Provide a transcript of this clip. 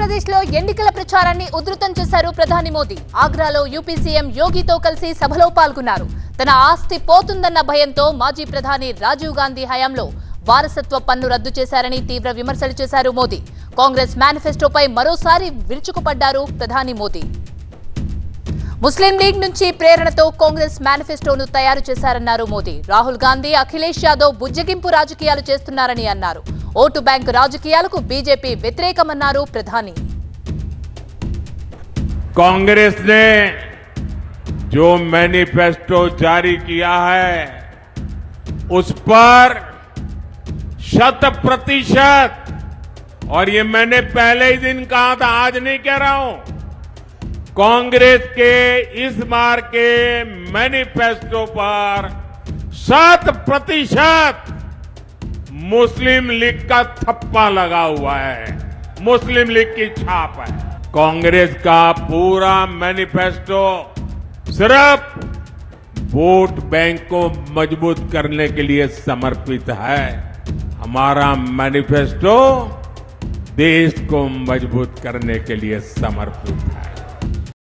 ఆంధ్రప్రదేశ్లో ఎన్నికల ప్రచారాన్ని ఉధృతం చేశారు ప్రధాని మోదీ. ఆగ్రాలో యూపీ సీఎం యోగితో కలిసి సభలో పాల్గొన్నారు. తన ఆస్తి పోతుందన్న భయంతో మాజీ ప్రధాని రాజీవ్ గాంధీ హయాంలో వారసత్వ పన్ను రద్దు చేశారని తీవ్ర విమర్శలు చేశారు మోదీ. కాంగ్రెస్ మేనిఫెస్టోపై మరోసారి విరుచుకుపడ్డారు ప్రధాని మోదీ. ముస్లిం లీగ్ నుంచి ప్రేరణతో కాంగ్రెస్ మేనిఫెస్టోను తయారు చేశారన్నారు మోదీ. రాహుల్ గాంధీ, అఖిలేష్ యాదవ్ బుజ్జగింపు రాజకీయాలు చేస్తున్నారని అన్నారు. ఓటు బ్యాంకు రాజకీయాలకు बीजेपी వ్యతిరేకమన్నారు ప్రధాని. कांग्रेस ने जो मैनिफेस्टो जारी किया है उस पर 100%, और ये मैंने पहले ही दिन कहा था, आज नहीं कह रहा हूं, कांग्रेस के इस बार के मैनिफेस्टो पर 100% मुस्लिम लीग का थप्पा लगा हुआ है, मुस्लिम लीग की छाप है। कांग्रेस का पूरा मैनिफेस्टो सिर्फ वोट बैंक को मजबूत करने के लिए समर्पित है। हमारा मैनिफेस्टो देश को मजबूत करने के लिए समर्पित है।